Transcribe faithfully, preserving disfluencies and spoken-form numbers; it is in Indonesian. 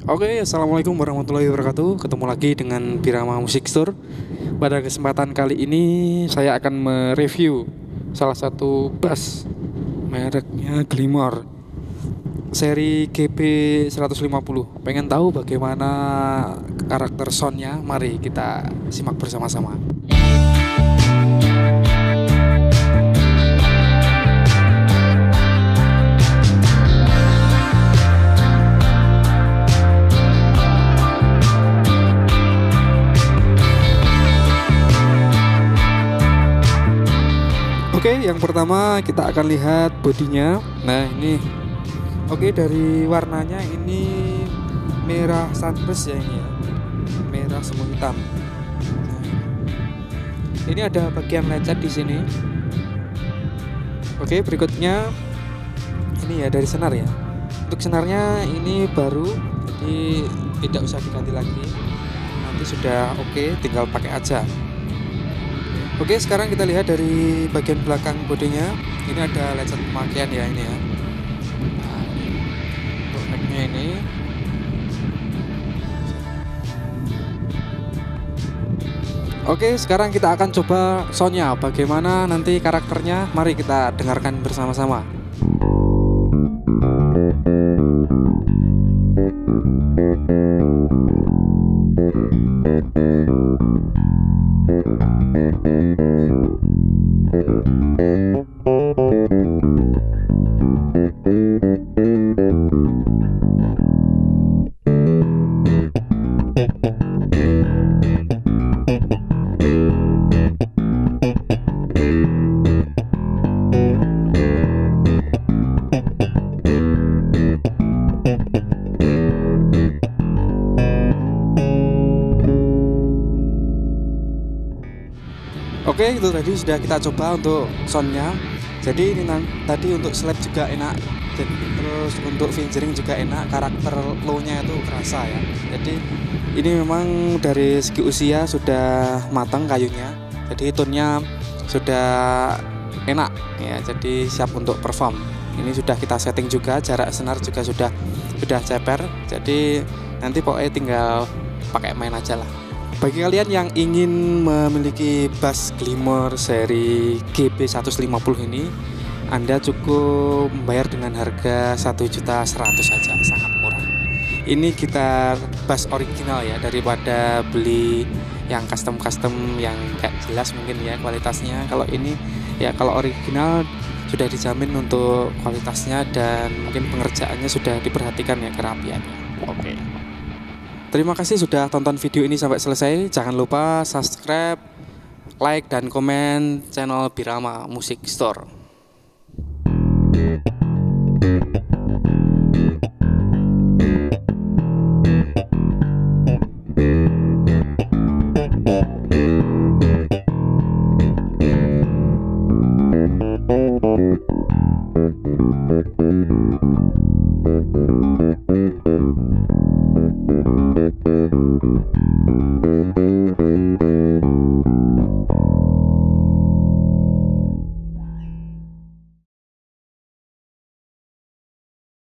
Oke, assalamualaikum warahmatullahi wabarakatuh. Ketemu lagi dengan Birama Music Store. Pada kesempatan kali ini saya akan mereview salah satu bass mereknya Glimmer seri G B seratus lima puluh. Pengen tahu bagaimana karakter soundnya? Mari kita simak bersama-sama. Oke, yang pertama kita akan lihat bodinya. Nah, ini oke, dari warnanya ini merah sunburst ya, ini ya. Merah semu hitam. Nah, ini ada bagian lecet di sini. Oke, berikutnya ini ya dari senar ya. Untuk senarnya ini baru, jadi tidak usah diganti lagi. Nanti sudah oke, tinggal pakai aja. Oke, sekarang kita lihat dari bagian belakang bodinya. Ini ada lecet pemakaian ya, ini ya. Nah, untuk necknya ini. Oke, sekarang kita akan coba soundnya. Bagaimana nanti karakternya? Mari kita dengarkan bersama-sama. Oke, itu tadi sudah kita coba untuk soundnya. Jadi ini tadi untuk slap juga enak. Jadi, terus untuk fingering juga enak. Karakter low-nya itu kerasa ya. Jadi ini memang dari segi usia sudah matang kayunya. Jadi tone-nya sudah enak ya. Jadi siap untuk perform. Ini sudah kita setting juga, jarak senar juga sudah sudah ceper. Jadi nanti pokoknya tinggal pakai main aja lah. Bagi kalian yang ingin memiliki bass Glimmer seri G B seratus lima puluh ini, Anda cukup membayar dengan harga satu juta seratus saja, sangat murah. Ini gitar bass original ya, daripada beli yang custom-custom yang gak jelas mungkin ya kualitasnya. Kalau ini ya, kalau original sudah dijamin untuk kualitasnya dan mungkin pengerjaannya sudah diperhatikan ya, kerapiannya. Oke. Terima kasih sudah tonton video ini sampai selesai. Jangan lupa subscribe, like, dan komen channel Birama Music Store.